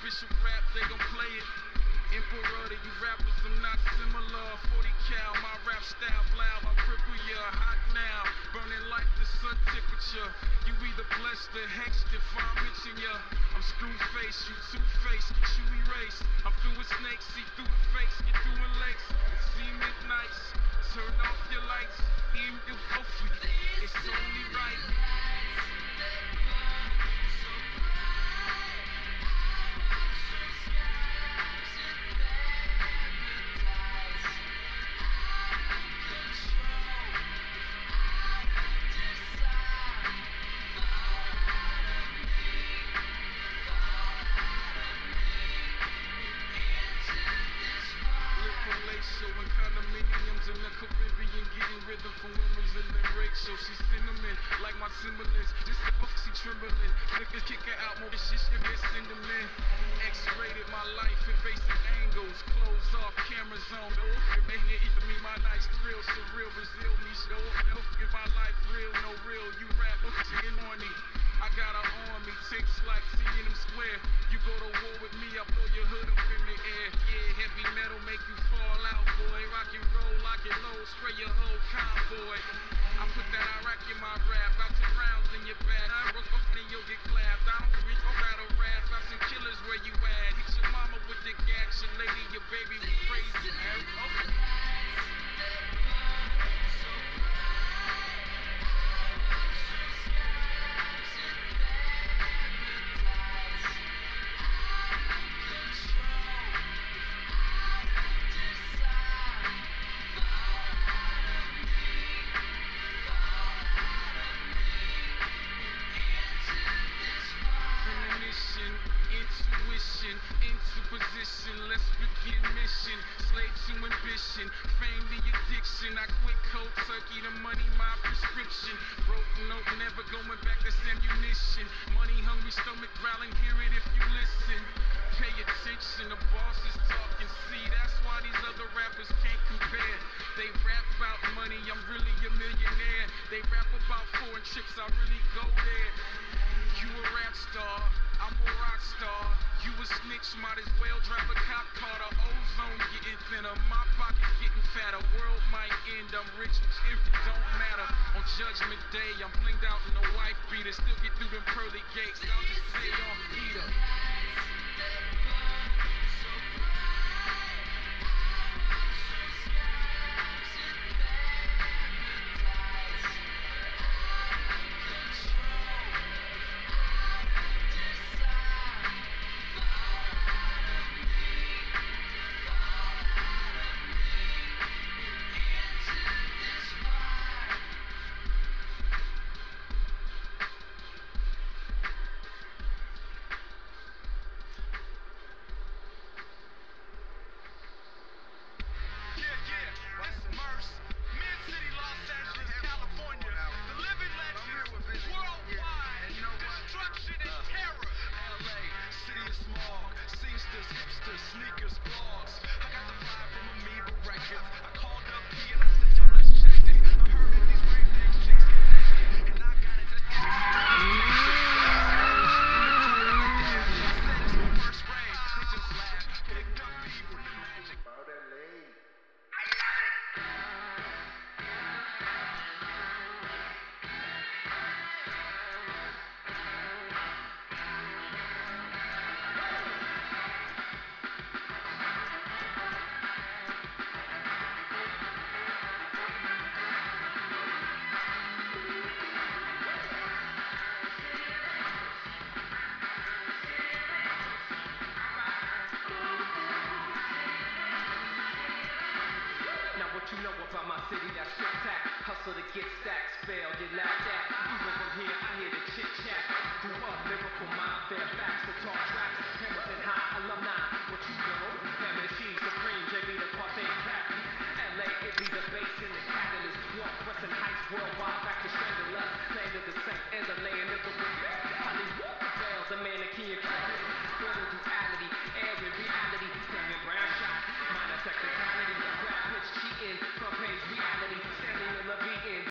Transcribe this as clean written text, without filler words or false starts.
official rap, they gon' play it. Emperor to you rappers, I'm not similar. 40 cal, my rap style loud, I cripple ya. Hot now, burning like the sun temperature. You either blessed or hexed if I mention ya. I'm screw face, you two-faced, get you erased. I'm through with snakes, see through the fakes, get through with lakes. See midnights, turn off your lights, aim your focus. It's only right. Showing condominiums in the Caribbean, getting rhythm from women's in the Rachel. She's cinnamon, like my semblance. Just the she trembling. Niggas kick her out, more shit, send them in. X-rated my life in basic angles. Clothes off, cameras on. Either me, my nights thrill, surreal, Brazil, me show. Get my life real, no real. You rap, in on me. I got her on me, takes like seeing them square. You go to war with me, I blow your hood up in the air. Yeah, heavy metal make you fall out, boy. Rock and roll, lock it low, spray your whole convoy. I put that Iraq in my rap, out 10 rounds in your back. I broke off, then you'll get clapped. I don't reach out of rap, got some killers where you at. Hit your mama with the gas, your lady, your baby was crazy, man. Okay. Intuition, into position, let's begin mission. Slave to ambition, fame the addiction. I quit cold turkey, the money my prescription. Broke note, never going back, that's ammunition. Money hungry stomach growling, hear it if you listen. Pay attention, the boss is talking, see, that's why these other rappers can't compare. They rap about money, I'm really a millionaire. They rap about foreign trips, I really go there. You a rap star, I'm a rock star. You a snitch, might as well drive a cop car. The ozone getting thinner, my pocket getting fatter. World might end, I'm rich, if it don't matter. On Judgment Day, I'm blinged out in a wife beater. Still get through them pearly gates, I'll just stay off Peter. You know about my city, that's shit-tack. Hustle to get stacks, fail, get laughed at. Even from here, I hear the chit-chat. Grew up, lyrical mind, fair facts. To talk tracks, Hamilton